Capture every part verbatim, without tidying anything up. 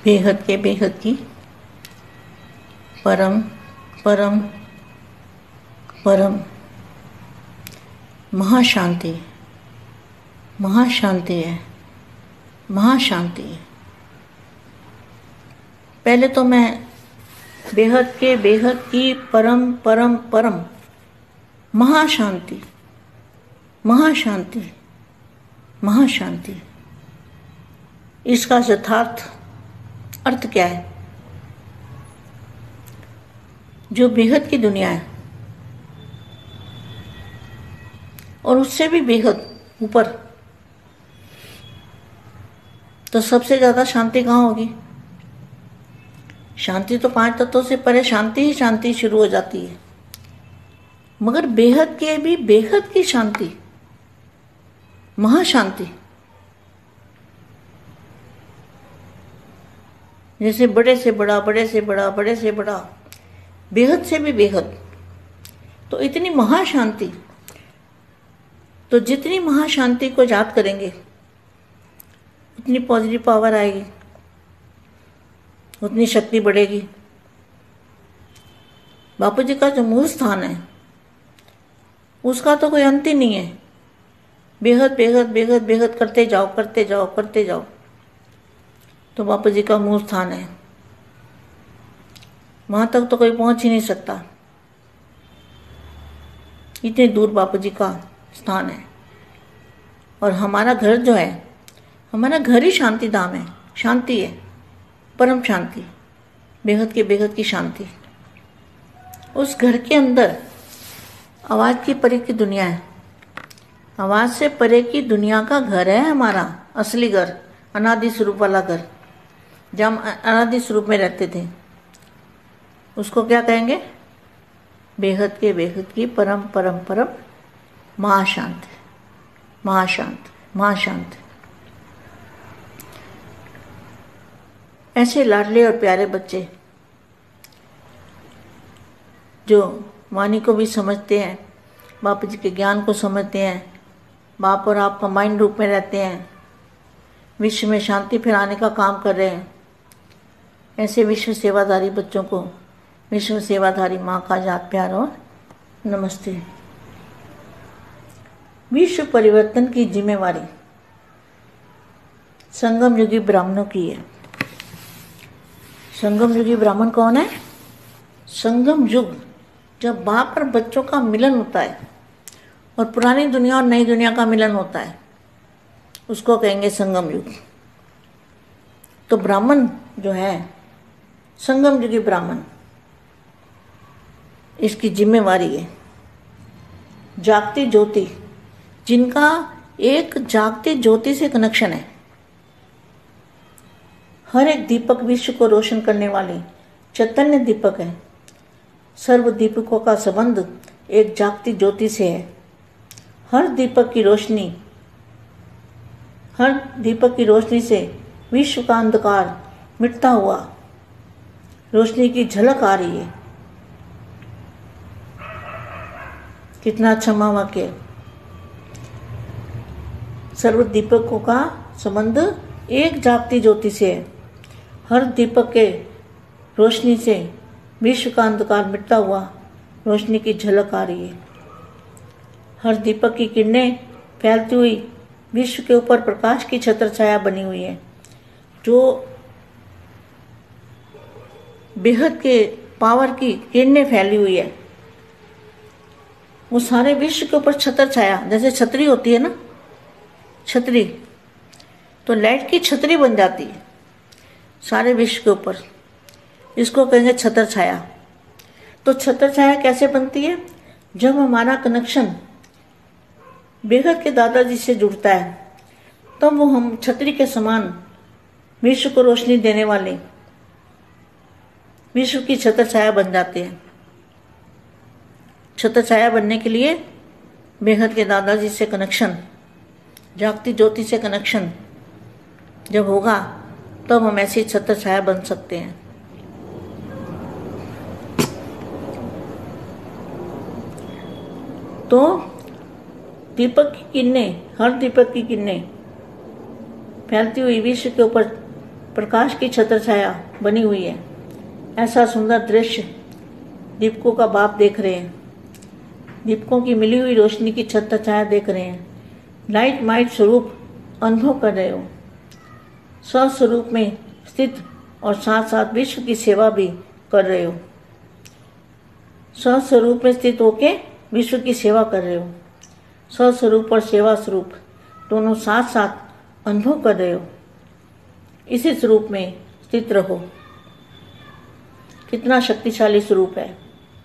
बेहद के बेहद की परम परम परम महाशांति महाशांति है महाशांति है। पहले तो मैं बेहद के बेहद की परम परम परम महाशांति महाशांति महाशांति इसका यथार्थ अर्थ क्या है। जो बेहद की दुनिया है और उससे भी बेहद ऊपर, तो सबसे ज्यादा शांति कहाँ होगी। शांति तो पांच तत्वों से परे शांति ही शांति शुरू हो जाती है, मगर बेहद के भी बेहद की शांति महाशांति, जैसे बड़े से बड़ा बड़े से बड़ा बड़े से बड़ा बेहद से भी बेहद, तो इतनी महाशांति। तो जितनी महाशांति को याद करेंगे उतनी पॉजिटिव पावर आएगी, उतनी शक्ति बढ़ेगी। बापू जी का जो मूल स्थान है उसका तो कोई अंत ही नहीं है। बेहद बेहद बेहद बेहद करते जाओ करते जाओ करते जाओ, तो बापू जी का मूल स्थान है। वहां तक तो कोई पहुंच ही नहीं सकता, इतनी दूर बापू जी का स्थान है। और हमारा घर जो है, हमारा घर ही शांति धाम है, शांति है, परम शांति, बेहद के बेहद की शांति। उस घर के अंदर आवाज की परे की दुनिया है, आवाज से परे की दुनिया का घर है हमारा असली घर, अनादि स्वरूप वाला घर, जब हम अनादि स्वरूप में रहते थे। उसको क्या कहेंगे? बेहद के बेहद की परम परम परम महाशांति महाशांति महाशांति। ऐसे लाडले और प्यारे बच्चे जो वाणी को भी समझते हैं, बापू जी के ज्ञान को समझते हैं, बाप और आप कंबाइंड रूप में रहते हैं, विश्व में शांति फैलाने का काम कर रहे हैं। ऐसे विश्व सेवाधारी बच्चों को विश्व सेवाधारी माँ का याद प्यार और नमस्ते। विश्व परिवर्तन की जिम्मेवारी संगम युगी ब्राह्मणों की है। संगम युगी ब्राह्मण कौन है? संगम युग, जब बाप और बच्चों का मिलन होता है और पुरानी दुनिया और नई दुनिया का मिलन होता है, उसको कहेंगे संगम युग। तो ब्राह्मण जो है, संगम युगी ब्राह्मण, इसकी जिम्मेवारी है जागती ज्योति, जिनका एक जागती ज्योति से कनेक्शन है। हर एक दीपक विश्व को रोशन करने वाली चैतन्य दीपक है। सर्व दीपकों का संबंध एक जागती ज्योति से है। हर दीपक की रोशनी हर दीपक की रोशनी से विश्व का अंधकार मिटता हुआ रोशनी की झलक आ रही है। कितना अच्छा महावाक्य। सर्व दीपकों का संबंध एक जागती ज्योति से है। हर दीपक के रोशनी से विश्व का अंधकार मिटता हुआ रोशनी की झलक आ रही है। हर दीपक की किरणें फैलती हुई विश्व के ऊपर प्रकाश की छत्र छाया बनी हुई है। जो बेहद के पावर की किरणें फैली हुई है, वो सारे विश्व के ऊपर छत्र छाया, जैसे छतरी होती है ना, छतरी, तो लाइट की छतरी बन जाती है सारे विश्व के ऊपर। इसको कहेंगे छत्र छाया। तो छत्र छाया कैसे बनती है? जब हमारा कनेक्शन बेहद के दादाजी से जुड़ता है, तब तो वो हम छतरी के समान विश्व को रोशनी देने वाले विश्व की छत्र छाया बन जाते हैं। छत्र छाया बनने के लिए बेहद के दादाजी से कनेक्शन, जागती ज्योति से कनेक्शन जब होगा, तब तो हम ऐसी छत्र छाया बन सकते हैं। तो दीपक की किरणें, हर दीपक की किरणें फैलती हुई विश्व के ऊपर प्रकाश की छत्र छाया बनी हुई है। ऐसा सुंदर दृश्य दीपकों का बाप देख रहे हैं। दीपकों की मिली हुई रोशनी की छत्र छाया देख रहे हैं। लाइट माइट स्वरूप अनुभव कर रहे हो। स्वस्वरूप में स्थित और साथ साथ विश्व की सेवा भी कर रहे हो। स्वस्वरूप में स्थित होके विश्व की सेवा कर रहे हो। स्वस्वरूप और सेवा स्वरूप दोनों साथ साथ अनुभव कर रहे हो। इसी स्वरूप में स्थित रहो। कितना शक्तिशाली स्वरूप है,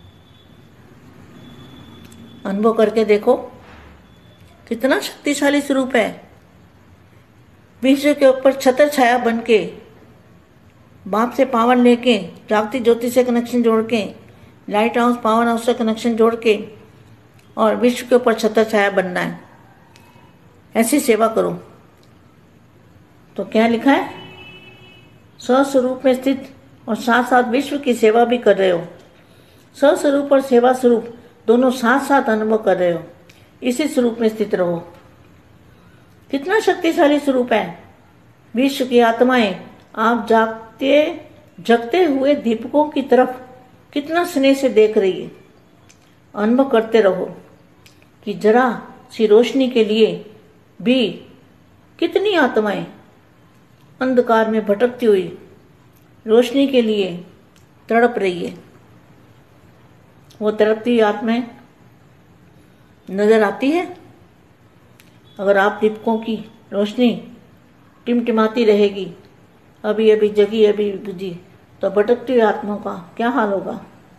अनुभव करके देखो। कितना शक्तिशाली स्वरूप है। विश्व के ऊपर छत्र छाया बन के, बाप से पावर लेके, जागती ज्योति से कनेक्शन जोड़ के, लाइट हाउस पावर हाउस से कनेक्शन जोड़ के, और विश्व के ऊपर छत्र छाया बनना है। ऐसी सेवा करो। तो क्या लिखा है? स्वस्वरूप में स्थित और साथ साथ विश्व की सेवा भी कर रहे हो। स्वस्वरूप और सेवा स्वरूप दोनों साथ साथ अनुभव कर रहे हो। इसी स्वरूप में स्थित रहो। कितना शक्तिशाली स्वरूप है। विश्व की आत्माएं आप जागते जगते हुए दीपकों की तरफ कितना स्नेह से देख रही है। अनुभव करते रहो कि जरा सी रोशनी के लिए भी कितनी आत्माएं अंधकार में भटकती हुई रोशनी के लिए तड़प रही है। वो तड़पती हुई आत्माएं नजर आती है। अगर आप दीपकों की रोशनी टिमटिमाती रहेगी, अभी अभी जगी अभी बुझी, तो भटकती हुई आत्माओं का क्या हाल होगा?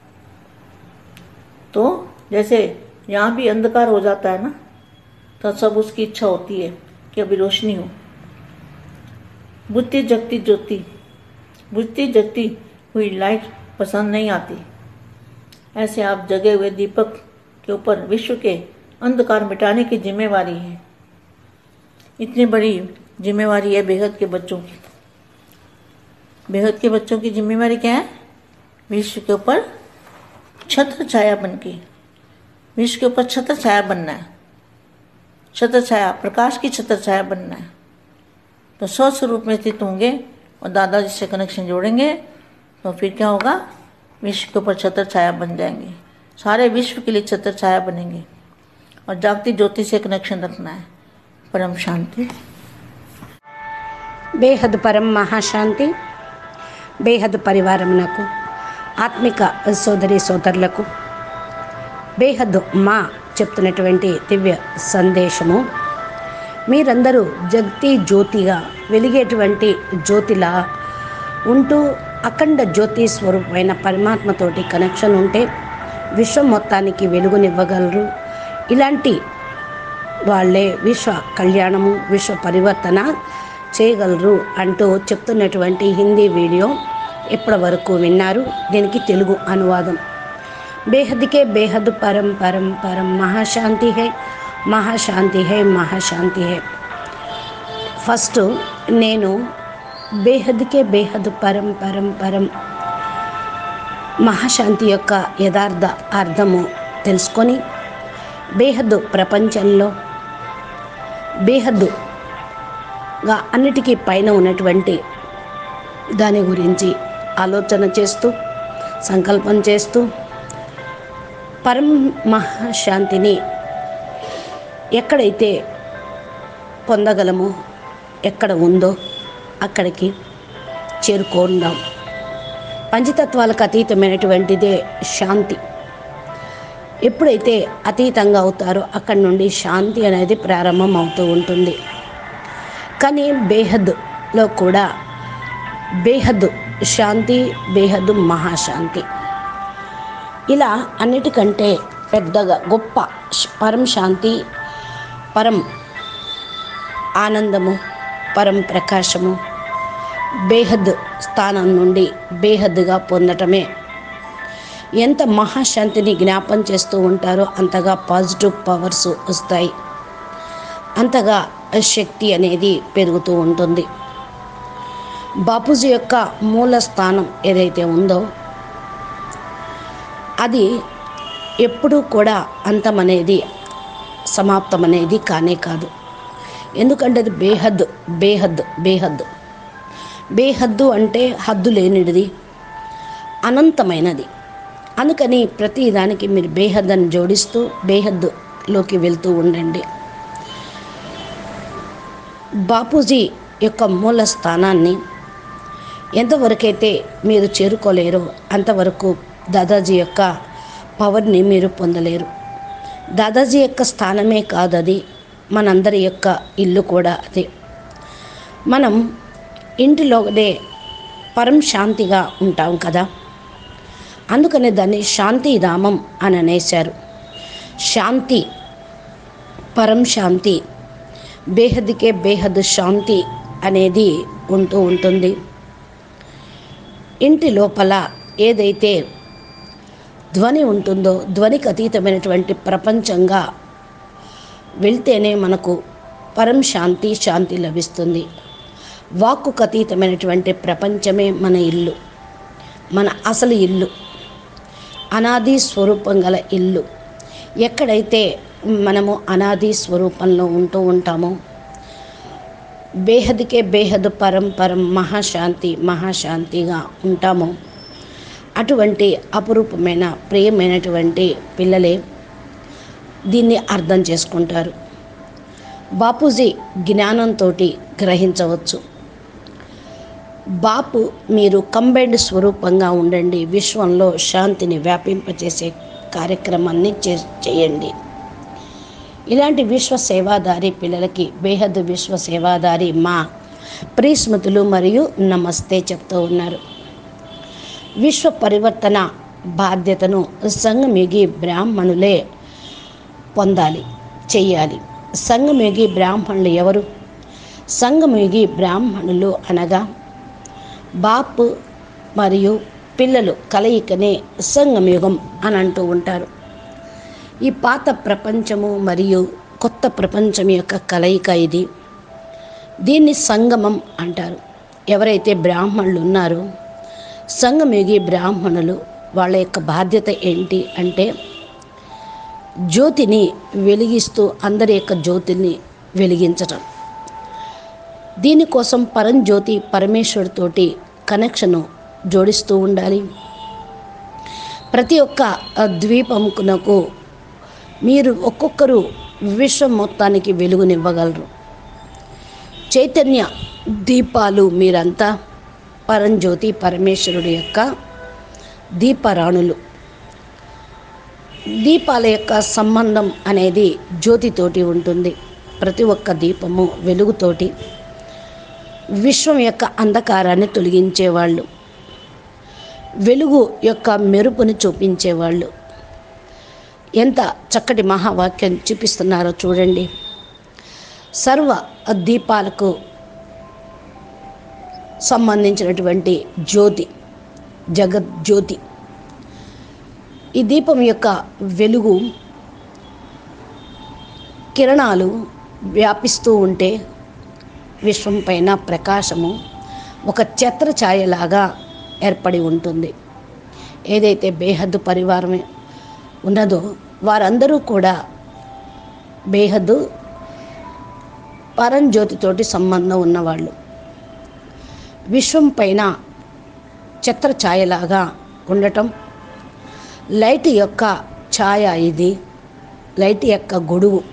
तो जैसे यहाँ भी अंधकार हो जाता है ना, तो सब उसकी इच्छा होती है कि अभी रोशनी हो। बुझती जगती ज्योति, बुझती जगती हुई लाइट पसंद नहीं आती। ऐसे आप जगे हुए दीपक के ऊपर विश्व के अंधकार मिटाने की जिम्मेवारी है। इतनी बड़ी जिम्मेवारी है बेहद के बच्चों की। बेहद के बच्चों की जिम्मेवारी क्या है? विश्व के ऊपर छत्र छाया बन के, विश्व के ऊपर छत्र छाया बनना है। छत्र छाया, प्रकाश की छत्र छाया बनना है। तो स्वस्वरूप में स्थित होंगे और दादाजी से कनेक्शन जोड़ेंगे, तो फिर क्या होगा? विश्व के ऊपर छत्र छाया बन जाएंगे। सारे विश्व के लिए छत्र छाया बनेंगे। और जागती ज्योति से कनेक्शन रखना है। परम शांति। బేహద్ పరం మహాశాంతి. బేహద్ పరివారమునకు, ఆత్మిక సోదరి సోదరులకు బేహద్ మా చెప్తున్నటువంటి దివ్య సందేశము, మీరందరూ జగతి జ్యోతిగా వెలిగేటువంటి జ్యోతిలా ఉంటూ అఖండ జ్యోతి స్వరూపమైన పరమాత్మతోటి కనెక్షన్ ఉంటే విశ్వం మొత్తానికి వెలుగునివ్వగలరు. ఇలాంటి వాళ్ళే విశ్వ కళ్యాణము, విశ్వ పరివర్తన చేయగలరు అంటూ చెప్తున్నటువంటి హిందీ వీడియో ఇప్పటి వరకు విన్నారు. దీనికి తెలుగు అనువాదం. బేహద్కే బేహద్ పరం పరం పరం మహాశాంతి హై, మహాశాంతి హై, మహాశాంతి హై. ఫస్ట్ నేను బేహద్కే బేహద్ పరం పరం పరం మహాశాంతి యొక్క యథార్థ అర్థము తెలుసుకొని బేహద్దు ప్రపంచంలో బేహద్దుగా అన్నిటికీ పైన ఉన్నటువంటి దాని గురించి ఆలోచన చేస్తూ, సంకల్పం చేస్తూ పరం మహాశాంతిని ఎక్కడైతే పొందగలమో, ఎక్కడ ఉందో అక్కడికి చేరుకుందాం. పంచతత్వాలకు అతీతమైనటువంటిదే శాంతి. ఎప్పుడైతే అతీతంగా అవుతారో అక్కడి నుండి శాంతి అనేది ప్రారంభం అవుతూ ఉంటుంది. కానీ బేహద్లో కూడా బేహద్ శాంతి, బేహద్ మహాశాంతి, ఇలా అన్నిటికంటే పెద్దగా గొప్ప పరం శాంతి, పరం ఆనందము, పరం ప్రకాశము బేహద్ స్థానం నుండి బేహద్గా పొందటమే. ఎంత మహాశాంతిని జ్ఞాపం చేస్తూ ఉంటారో అంతగా పాజిటివ్ పవర్స్ వస్తాయి, అంతగా శక్తి అనేది పెరుగుతూ ఉంటుంది. బాపూజీ యొక్క మూల స్థానం ఏదైతే ఉందో అది ఎప్పుడూ కూడా అంతం అనేది, సమాప్తం అనేది కానే కాదు. ఎందుకంటే అది బేహద్ బేహద్ బేహద్ బేహద్దు అంటే హద్దు లేనిది, అనంతమైనది. అందుకని ప్రతి దానికి మీరు బేహద్ అని జోడిస్తూ బేహద్దులోకి వెళ్తూ ఉండండి. బాపూజీ యొక్క మూల స్థానాన్ని ఎంతవరకైతే మీరు చేరుకోలేరో అంతవరకు దాదాజీ యొక్క పవర్ని మీరు పొందలేరు. దాదాజీ యొక్క స్థానమే కాదు అది, మనందరి యొక్క ఇల్లు కూడా అదే. మనం ఇంటిలోనే పరం శాంతిగా ఉంటాం కదా, అందుకనే దాన్ని శాంతిధామం అని అనేశారు. శాంతి, పరం శాంతి, బేహద్కే బేహద్ శాంతి అనేది ఉంటూ ఉంటుంది. ఇంటి లోపల ఏదైతే ధ్వని ఉంటుందో ధ్వనికి అతీతమైనటువంటి ప్రపంచంగా వెళ్తేనే మనకు పరం శాంతి శాంతి లభిస్తుంది. వాక్కుకు అతీతమైనటువంటి ప్రపంచమే మన ఇల్లు, మన అసలు ఇల్లు, అనాది స్వరూపం గల ఇల్లు. ఎక్కడైతే మనము అనాది స్వరూపంలో ఉంటూ ఉంటామో, బేహద్కే బేహద్ పరం పరం మహాశాంతి మహాశాంతిగా ఉంటామో, అటువంటి అపురూపమైన ప్రియమైనటువంటి పిల్లలే దీన్ని అర్థం చేసుకుంటారు. బాపూజీ జ్ఞానంతో గ్రహించవచ్చు. బాపు మీరు కంబైన్డ్ స్వరూపంగా ఉండండి, విశ్వంలో శాంతిని వ్యాపింపచేసే కార్యక్రమాన్ని చే చేయండి. ఇలాంటి విశ్వ సేవాదారి పిల్లలకి బేహద్ విశ్వ సేవాదారి మా ప్రియస్మృతులు మరియు నమస్తే చెప్తూ ఉన్నారు. విశ్వ పరివర్తన బాధ్యతను సంగమయుగి బ్రాహ్మణులే పొందాలి, చెయ్యాలి. సంగమయుగి బ్రాహ్మణులు ఎవరు? సంగమయుగి బ్రాహ్మణులు అనగా బాపు మరియు పిల్లలు కలయికనే సంగమయుగం అని అంటూ ఉంటారు. ఈ పాత ప్రపంచము మరియు కొత్త ప్రపంచం యొక్క కలయిక ఇది. దీన్ని సంగమం అంటారు. ఎవరైతే బ్రాహ్మణులు ఉన్నారో సంగమయుగి బ్రాహ్మణులు, వాళ్ళ యొక్క బాధ్యత ఏంటి అంటే జ్యోతిని వెలిగిస్తూ అందరి యొక్క జ్యోతిని వెలిగించటం. దీనికోసం పరంజ్యోతి పరమేశ్వరుతోటి కనెక్షను జోడిస్తూ ఉండాలి. ప్రతి ఒక్క ద్వీపమునకు మీరు ఒక్కొక్కరు విశ్వం మొత్తానికి వెలుగునివ్వగలరు. చైతన్య దీపాలు మీరంతా పరంజ్యోతి పరమేశ్వరుడు యొక్క దీపరాణులు. దీపాల యొక్క సంబంధం అనేది జ్యోతితోటి ఉంటుంది. ప్రతి ఒక్క దీపము వెలుగుతోటి విశ్వం యొక్క అంధకారాన్ని తొలగించేవాళ్ళు, వెలుగు యొక్క మెరుపుని చూపించేవాళ్ళు. ఎంత చక్కటి మహావాక్యం చూపిస్తున్నారో చూడండి. సర్వ దీపాలకు సంబంధించినటువంటి జ్యోతి జగజ్యోతి. ఈ దీపం యొక్క వెలుగు కిరణాలు వ్యాపిస్తూ ఉంటే విశ్వం పైన ప్రకాశము ఒక ఛత్రఛాయలాగా ఏర్పడి ఉంటుంది. ఏదైతే బేహద్దు పరివారం ఉన్నదో వారందరూ కూడా బేహద్దు పరంజ్యోతితోటి సంబంధం ఉన్నవాళ్ళు. విశ్వం పైన ఛత్రఛాయలాగా ఉండటం, లైట్ యొక్క ఛాయ ఇది, లైట్ యొక్క గొడుగు.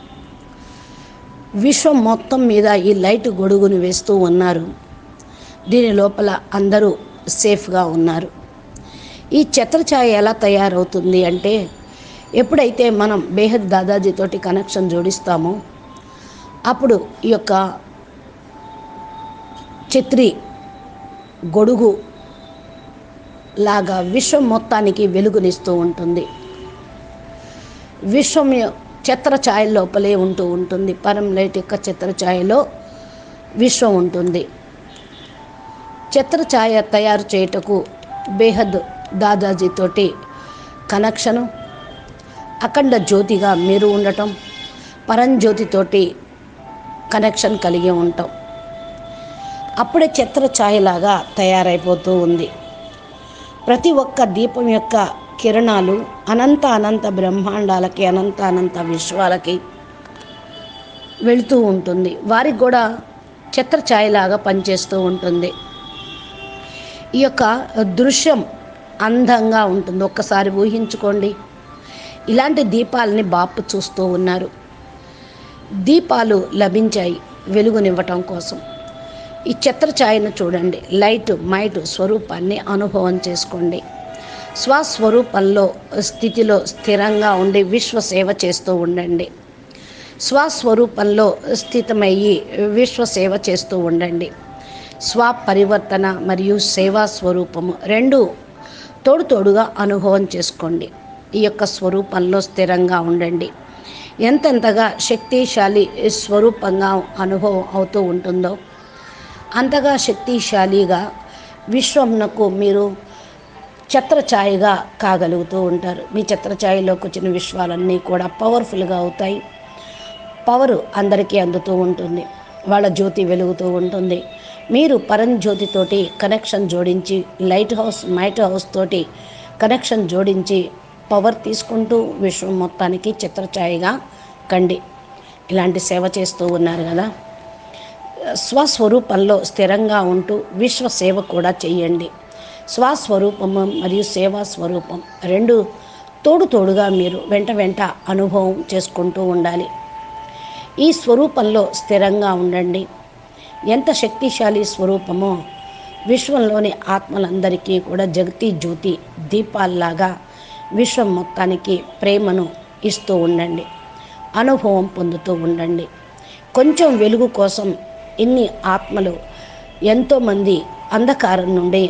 విశ్వం మొత్తం మీద ఈ లైట్ గొడుగును వేస్తూ ఉన్నారు. దీని లోపల అందరూ సేఫ్గా ఉన్నారు. ఈ ఛత్రఛాయ ఎలా తయారవుతుంది అంటే, ఎప్పుడైతే మనం బేహద్ దాదాజీతోటి కనెక్షన్ జోడిస్తామో అప్పుడు ఈ యొక్క ఛత్రి గొడుగు లాగా విశ్వం మొత్తానికి వెలుగునిస్తూ ఉంటుంది. విశ్వం ఛత్రఛాయ లోపలే ఉంటూ ఉంటుంది. పరం లైట్ యొక్క ఛత్రఛాయలో విశ్వం ఉంటుంది. ఛత్రఛాయ తయారు చేయుటకు బేహద్ దాదాజీతోటి కనెక్షను, అఖండ జ్యోతిగా మీరు ఉండటం, పరంజ్యోతితోటి కనెక్షన్ కలిగి ఉంటాం. అప్పుడే ఛత్రఛాయలాగా తయారైపోతూ ఉంది. ప్రతి ఒక్క దీపం యొక్క కిరణాలు అనంత అనంత బ్రహ్మాండాలకి, అనంత అనంత విశ్వాలకి వెళుతూ ఉంటుంది. వారికి కూడా ఛత్రఛాయలాగా పనిచేస్తూ ఉంటుంది. ఈ యొక్క దృశ్యం అందంగా ఉంటుంది. ఒక్కసారి ఊహించుకోండి. ఇలాంటి దీపాలని బాపు చూస్తూ ఉన్నారు. దీపాలు లభించాయి వెలుగునివ్వటం కోసం. ఈ ఛత్రఛాయను చూడండి. లైట్ మైట్ స్వరూపాన్ని అనుభవం చేసుకోండి. స్వస్వరూపంలో స్థితిలో స్థిరంగా ఉండి విశ్వసేవ చేస్తూ ఉండండి. స్వస్వరూపంలో స్థితమయ్యి విశ్వసేవ చేస్తూ ఉండండి. స్వపరివర్తన మరియు సేవా స్వరూపము రెండు తోడు తోడుగా అనుభవం చేసుకోండి. ఈ యొక్క స్వరూపంలో స్థిరంగా ఉండండి. ఎంతెంతగా శక్తిశాలి స్వరూపంగా అనుభవం అవుతూ ఉంటుందో అంతగా శక్తిశాలిగా విశ్వంనకు మీరు ఛత్రఛాయగా కాగలుగుతూ ఉంటారు. మీ ఛత్రఛాయలోకి వచ్చిన విశ్వాలన్నీ కూడా పవర్ఫుల్గా అవుతాయి. పవర్ అందరికీ అందుతూ ఉంటుంది. వాళ్ళ జ్యోతి వెలుగుతూ ఉంటుంది. మీరు పరంజ్యోతితోటి కనెక్షన్ జోడించి లైట్ హౌస్ మైట్ హౌస్ తోటి కనెక్షన్ జోడించి పవర్ తీసుకుంటూ విశ్వం మొత్తానికి ఛత్రఛాయగా కండి. ఇలాంటి సేవ చేస్తూ ఉన్నారు కదా. స్వస్వరూపంలో స్థిరంగా ఉంటూ విశ్వ సేవ కూడా చేయండి. స్వస్వరూపము మరియు సేవా స్వరూపం రెండు తోడు తోడుగా మీరు వెంట వెంట అనుభవం చేసుకుంటూ ఉండాలి. ఈ స్వరూపంలో స్థిరంగా ఉండండి. ఎంత శక్తిశాలి స్వరూపమో విశ్వంలోని ఆత్మలందరికీ కూడా జగతి జ్యోతి దీపాల్లాగా విశ్వం మొత్తానికి ప్రేమను ఇస్తూ ఉండండి. అనుభవం పొందుతూ ఉండండి. కొంచెం వెలుగు కోసం ఇన్ని ఆత్మలు ఎంతోమంది అంధకారం నుండి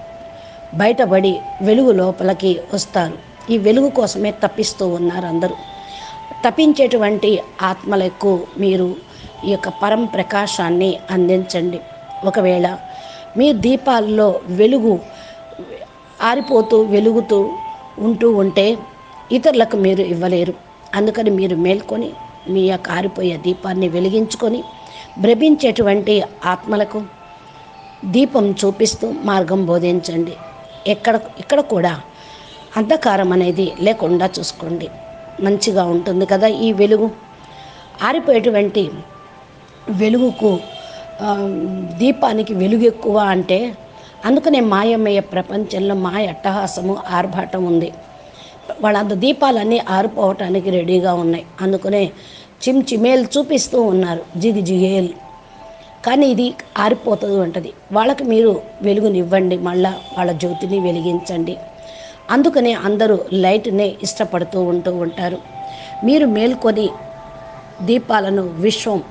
బయటపడి వెలుగు లోపలికి వస్తారు. ఈ వెలుగు కోసమే తప్పిస్తూ ఉన్నారు అందరూ. తప్పించేటువంటి ఆత్మలకు మీరు ఈ యొక్క పరం ప్రకాశాన్ని అందించండి. ఒకవేళ మీ దీపాల్లో వెలుగు ఆరిపోతూ వెలుగుతూ ఉంటూ ఉంటే ఇతరులకు మీరు ఇవ్వలేరు. అందుకని మీరు మేల్కొని మీ యొక్క ఆరిపోయే దీపాన్ని వెలిగించుకొని భ్రమించేటువంటి ఆత్మలకు దీపం చూపిస్తూ మార్గం బోధించండి. ఎక్కడ ఇక్కడ కూడా అంధకారం అనేది లేకుండా చూసుకోండి. మంచిగా ఉంటుంది కదా ఈ వెలుగు. ఆరిపోయేటువంటి వెలుగుకు దీపానికి వెలుగు ఎక్కువ అంటే అందుకనే మాయమయ్యే ప్రపంచంలో మాయ అట్టహాసము ఆర్భాటం ఉంది. వాళ్ళంత దీపాలన్నీ ఆరిపోవటానికి రెడీగా ఉన్నాయి. అందుకనే చిమ్ చిమేలు చూపిస్తూ ఉన్నారు, జిగి జిగేలు. కానీ ఇది ఆరిపోతుంది ఉంటుంది. వాళ్ళకి మీరు వెలుగునివ్వండి, మళ్ళా వాళ్ళ జ్యోతిని వెలిగించండి. అందుకనే అందరూ లైట్నే ఇష్టపడుతూ ఉంటూ ఉంటారు. మీరు మేల్కొని దీపాలను విశ్వం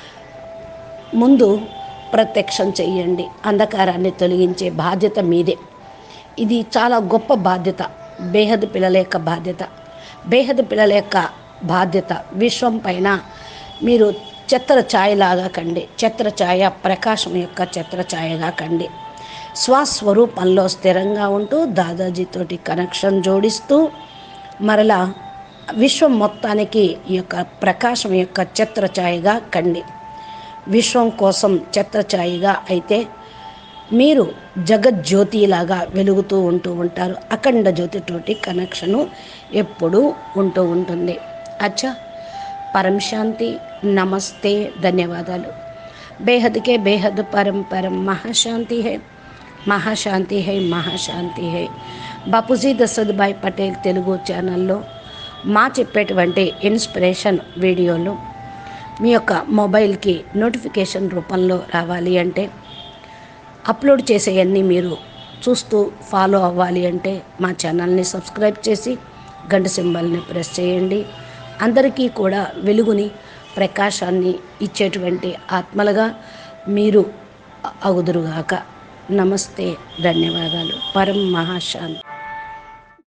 ముందు ప్రత్యక్షం చెయ్యండి. అంధకారాన్ని తొలగించే బాధ్యత మీదే. ఇది చాలా గొప్ప బాధ్యత. బేహద్ పిల్లల యొక్క బాధ్యత. బేహద్ పిల్లల యొక్క బాధ్యత విశ్వం పైన మీరు ఛత్రఛాయలాగా కండి. ఛత్రఛాయ ప్రకాశం యొక్క ఛత్రఛాయగా కండి. స్వస్వరూపంలో స్థిరంగా ఉంటూ దాదాజీతోటి కనెక్షన్ జోడిస్తూ మరలా విశ్వం మొత్తానికి ఈ యొక్క ప్రకాశం యొక్క ఛత్రఛాయగా కండి. విశ్వం కోసం ఛత్రఛాయగా అయితే మీరు జగజ్యోతిలాగా వెలుగుతూ ఉంటూ ఉంటారు. అఖండ జ్యోతితోటి కనెక్షను ఎప్పుడూ ఉంటూ ఉంటుంది. అచ్చా, పరం శాంతి. నమస్తే, ధన్యవాదాలు. బేహద్కే బేహద్ పరం పరం మహాశాంతి హై, మహాశాంతి హై, మహాశాంతి హై. బాపూజీ దశరథభాయ్ పటేల్ తెలుగు ఛానల్లో మా చెప్పేటువంటి ఇన్స్పిరేషన్ వీడియోలు మీ యొక్క మొబైల్కి నోటిఫికేషన్ రూపంలో రావాలి అంటే, అప్లోడ్ చేసేవన్నీ మీరు చూస్తూ ఫాలో అవ్వాలి అంటే మా ఛానల్ని సబ్స్క్రైబ్ చేసి గంట సింబల్ని ప్రెస్ చేయండి. అందరికీ కూడా వెలుగుని ప్రకాశాన్ని ఇచ్చేటువంటి ఆత్మలుగా మీరు అగుదురుగాక. నమస్తే, ధన్యవాదాలు. పరం మహాశాంతి.